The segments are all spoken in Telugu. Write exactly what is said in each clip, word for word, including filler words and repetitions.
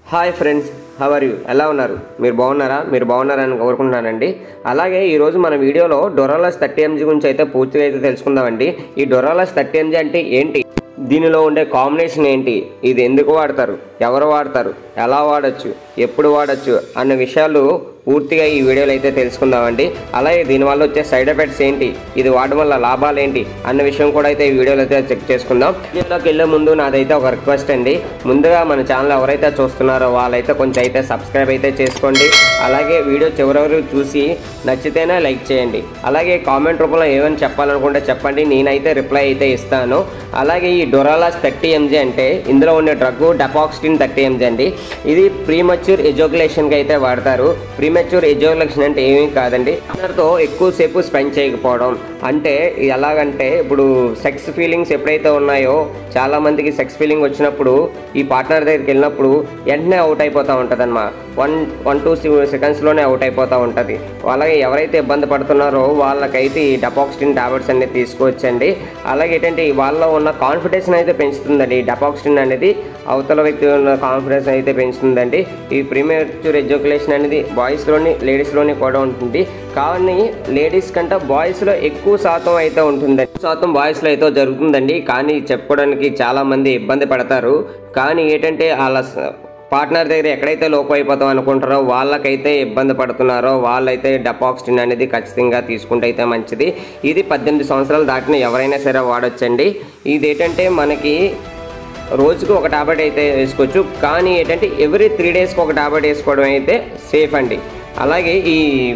Hi friends, how are you? ఎలా ఉన్నారు? మీరు బాగున్నారా? మీరు బాగున్నారని కోరుకుంటున్నానండి. అలాగే ఈరోజు మన వీడియోలో డొరాలస్ థర్టీ ఎంజీ గురించి అయితే పూర్తిగా అయితే తెలుసుకుందామండి. ఈ డొరాలస్ థర్టీ ఎంజీ అంటే ఏంటి, దీనిలో ఉండే కాంబినేషన్ ఏంటి, ఇది ఎందుకు వాడతారు, ఎవరు వాడతారు, ఎలా వాడచ్చు, ఎప్పుడు వాడచ్చు అన్న విషయాలు పూర్తిగా ఈ వీడియోలో అయితే తెలుసుకుందామండి. అలాగే దీనివల్ల వచ్చే సైడ్ ఎఫెక్ట్స్ ఏంటి, ఇది వాడడం వల్ల లాభాలు ఏంటి అన్న విషయం కూడా అయితే ఈ వీడియోలో అయితే చెక్ చేసుకుందాం. వీడియోలోకి వెళ్ళే ముందు నాదైతే ఒక రిక్వెస్ట్ అండి. ముందుగా మన ఛానల్ ఎవరైతే చూస్తున్నారో వాళ్ళైతే కొంచెం అయితే సబ్స్క్రైబ్ అయితే చేసుకోండి. అలాగే వీడియో చివరెవరు చూసి నచ్చితేనే లైక్ చేయండి. అలాగే కామెంట్ రూపంలో ఏమైనా చెప్పాలనుకుంటే చెప్పండి, నేనైతే రిప్లై అయితే ఇస్తాను. అలాగే ఈ డొరాలస్ థర్టీ ఎంజీ అంటే ఇందులో ఉండే డ్రగ్ డెపాక్సిన్ థర్టీ ఎంజీ అండి. ఇది ప్రీమచ్యూర్ ఎజాక్యులేషన్కి అయితే వాడతారు. ప్రీమచ్యూర్ ఎజాక్యులేషన్ అంటే ఏమీ కాదండి, పార్ట్నర్తో ఎక్కువసేపు స్పెండ్ చేయకపోవడం. అంటే ఎలాగంటే ఇప్పుడు సెక్స్ ఫీలింగ్స్ ఎప్పుడైతే ఉన్నాయో, చాలామందికి సెక్స్ ఫీలింగ్ వచ్చినప్పుడు ఈ పార్ట్నర్ దగ్గరికి వెళ్ళినప్పుడు వెంటనే అవుట్ అయిపోతూ ఉంటుంది అన్నమాట. వన్ వన్ టూ సెకండ్స్లోనే అవుట్ అయిపోతూ ఉంటుంది. అలాగే ఎవరైతే ఇబ్బంది పడుతున్నారో వాళ్ళకైతే ఈ డెపాక్సిన్ టాబ్లెట్స్ అనేది తీసుకోవచ్చండి. అలాగే ఏంటంటే వాళ్ళలో ఉన్న కాన్ఫిడెన్స్ అయితే పెంచుతుందండి. ఈ డెపాక్సిన్ అనేది అవతల వ్యక్తి ఉన్న కాన్ఫిడెన్స్ అయితే పెంచుతుందండి. ఈ ప్రీమచ్యూర్ ఎజాక్యులేషన్ అనేది బాయ్స్లోని లేడీస్లోని కూడా ఉంటుంది. కానీ లేడీస్ కంటే బాయ్స్లో ఎక్కువ శాతం అయితే ఉంటుందండి. ఎక్కువ శాతం బాయ్స్లో అయితే జరుగుతుందండి. కానీ చెప్పుకోవడానికి చాలామంది ఇబ్బంది పడతారు. కానీ ఏంటంటే వాళ్ళ పార్ట్నర్ దగ్గర ఎక్కడైతే లోపం అయిపోతాం అనుకుంటారో వాళ్ళకైతే ఇబ్బంది పడుతున్నారో వాళ్ళైతే డెపాక్సిన్ అనేది ఖచ్చితంగా తీసుకుంటే అయితే మంచిది. ఇది పద్దెనిమిది సంవత్సరాలు దాటిన ఎవరైనా సరే వాడొచ్చండి. ఇది ఏంటంటే మనకి రోజుకు ఒక టాబ్లెట్ అయితే వేసుకోవచ్చు. కానీ ఏంటంటే ఎవ్రీ త్రీ డేస్కి ఒక టాబ్లెట్ వేసుకోవడం అయితే సేఫ్ అండి. అలాగే ఈ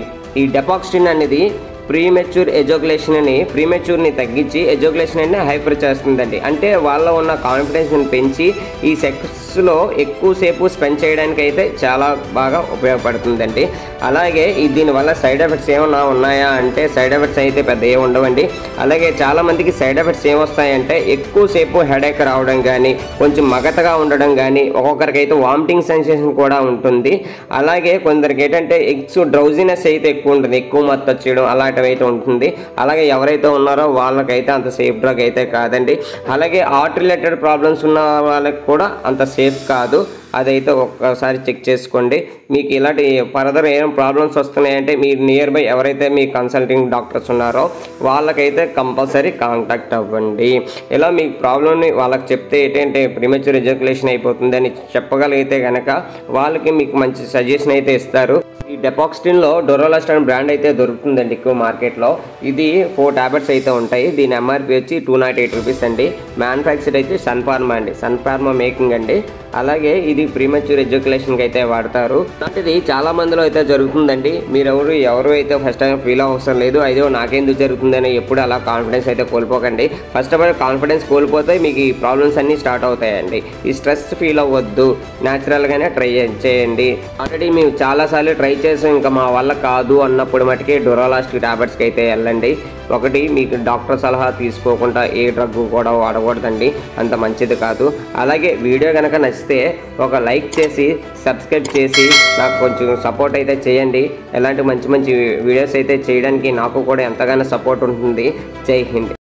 ఈ డెపాక్సిన్ అనేది ప్రీమెచ్యూర్ ఎజాక్యులేషన్ అని ప్రీమెచ్యూర్ని తగ్గించి ఎజాక్యులేషన్ అని హైపర్ చేస్తుందండి. అంటే వాళ్ళ ఉన్న కాన్ఫిడెన్స్ని పెంచి ఈ సెక్స్లో ఎక్కువసేపు స్పెండ్ చేయడానికి అయితే చాలా బాగా ఉపయోగపడుతుందండి. అలాగే ఈ దీనివల్ల సైడ్ ఎఫెక్ట్స్ ఏమన్నా ఉన్నాయా అంటే సైడ్ ఎఫెక్ట్స్ అయితే పెద్ద ఏ ఉండవండి. అలాగే చాలామందికి సైడ్ ఎఫెక్ట్స్ ఏమొస్తాయంటే ఎక్కువసేపు హెడేక్ రావడం కానీ, కొంచెం మగతగా ఉండడం కానీ, ఒక్కొక్కరికి అయితే వామిటింగ్ సెన్సేషన్ కూడా ఉంటుంది. అలాగే కొందరికి ఏంటంటే ఎక్స్ డ్రౌజినెస్ అయితే ఎక్కువ ఉంటుంది, ఎక్కువ మత్తు వచ్చేయడం అలాంటివి అయితే ఉంటుంది. అలాగే ఎవరైతే ఉన్నారో వాళ్ళకైతే అంత సేఫ్ డ్రగ్ అయితే కాదండి. అలాగే హార్ట్ రిలేటెడ్ ప్రాబ్లమ్స్ ఉన్న వాళ్ళకి కూడా అంత సేఫ్ కాదు. అదైతే ఒక్కసారి చెక్ చేసుకోండి. మీకు ఇలాంటి ఫర్దర్ ఏం ప్రాబ్లమ్స్ వస్తున్నాయంటే మీరు నియర్ బై ఎవరైతే మీ కన్సల్టింగ్ డాక్టర్స్ ఉన్నారో వాళ్ళకైతే కంపల్సరీ కాంటాక్ట్ అవ్వండి. ఇలా మీ ప్రాబ్లమ్ని వాళ్ళకి చెప్తే ఏంటంటే ప్రీమెచ్యూర్ ఎజాక్యులేషన్ అయిపోతుంది అని చెప్పగలిగితే కనుక వాళ్ళకి మీకు మంచి సజెషన్ అయితే ఇస్తారు. ఈ డెపాక్సిన్లో డొరాలస్ అనే బ్రాండ్ అయితే దొరుకుతుందండి ఎక్కువ మార్కెట్లో. ఇది ఫోర్ టాబ్లెట్స్ అయితే ఉంటాయి. దీని ఎంఆర్పి వచ్చి టూ నాట్ ఎయిట్ రూపీస్ అండి. మ్యానుఫ్యాక్చర్ అయితే సన్ ఫార్మా అండి, సన్ ఫార్మా మేకింగ్ అండి. అలాగే ఇది ప్రీమెచ్యూర్ ఎజాక్యులేషన్కి అయితే వాడతారు. అలాంటిది చాలా మందిలో అయితే జరుగుతుందండి. మీరు ఎవరు ఎవరు అయితే ఫస్ట్ టైం ఫీల్ అవసరం లేదు, అయ్యో నాకెందుకు జరుగుతుందని ఎప్పుడు అలా కాన్ఫిడెన్స్ అయితే కోల్పోకండి. ఫస్ట్ ఆఫ్ ఆల్ కాన్ఫిడెన్స్ కోల్పోతే మీకు ఈ ప్రాబ్లమ్స్ అన్నీ స్టార్ట్ అవుతాయండి. ఈ స్ట్రెస్ ఫీల్ అవ్వద్దు, న్యాచురల్గానే ట్రై చేయండి. ఆల్రెడీ మేము చాలాసార్లు ట్రై చేసాం, ఇంకా మా వల్ల కాదు అన్నప్పుడు మటుకే డొరాలస్ టాబ్లెట్స్కి అయితే వెళ్ళండి. ఒకటి మీకు డాక్టర్ సలహా తీసుకోకుండా ఏ డ్రగ్ కూడా వాడకూడదండి, అంత మంచిది కాదు. అలాగే వీడియో కనుక నచ్చితే ఒక లైక్ చేసి సబ్స్క్రైబ్ చేసి నాకు కొంచెం సపోర్ట్ అయితే చేయండి. ఎలాంటి మంచి మంచి వీడియోస్ అయితే చేయడానికి నాకు కూడా ఎంతగానో సపోర్ట్ ఉంటుంది. జై హింద్.